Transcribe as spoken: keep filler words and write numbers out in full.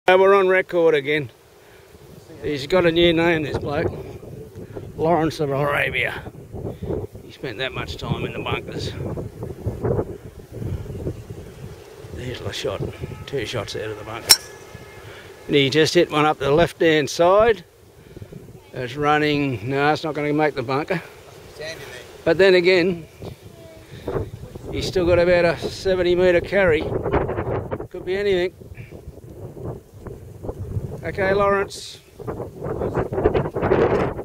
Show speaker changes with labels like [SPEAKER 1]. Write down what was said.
[SPEAKER 1] We're on record again. He's got a new name, this bloke. Lawrence of Arabia. He spent that much time in the bunkers. There's a shot, two shots out of the bunker. And he just hit one up the left hand side. It's running, no, it's not going to make the bunker. But then again, he's still got about a seventy metre carry. Could be anything. Okay, Lawrence.